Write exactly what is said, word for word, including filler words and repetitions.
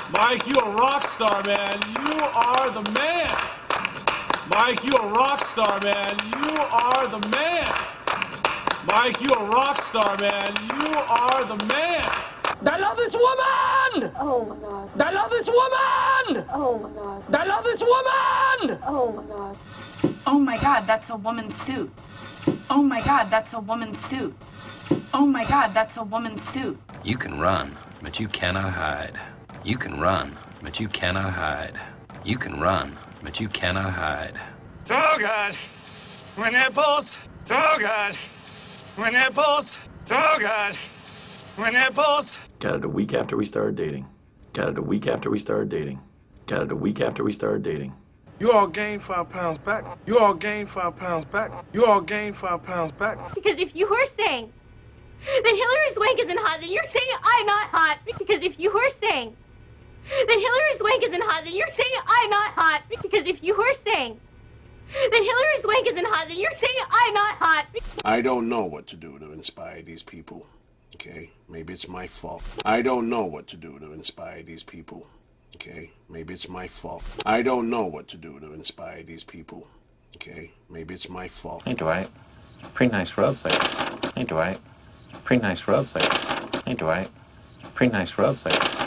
Mike, you a rock star, man. You are the man. Mike, you a rock star, man. You are the man. Mike, you a rock star, man. You are the man. I love this woman! Oh my God. I love this woman! Oh my God. I love this woman! Oh my God. Oh my God, that's a woman's suit. Oh my God, that's a woman's suit. Oh my God, that's a woman's suit. You can run, but you cannot hide. You can run, but you cannot hide. You can run, but you cannot hide. Oh God, my nipples. Oh God, my nipples. Oh God, my nipples. Got it a week after we started dating. Got it a week after we started dating. Got it a week after we started dating. You all gained five pounds back. You all gained five pounds back. You all gained five pounds back. Because if you were saying that Hillary Swank isn't hot, then you're saying I'm not hot. Because if you were saying that Hillary Swank isn't hot, then you're saying I'm not hot. Because if you were saying that Hillary Swank isn't hot, then you're saying I'm not hot. I don't know what to do to inspire these people. Okay, maybe it's my fault. I don't know what to do to inspire these people. Okay, maybe it's my fault. I don't know what to do to inspire these people. Okay, maybe it's my fault. Hey, Dwight. Pretty nice rubs there. Hey, Dwight. Pretty nice rubs there. Hey, Dwight. Pretty nice rubs there.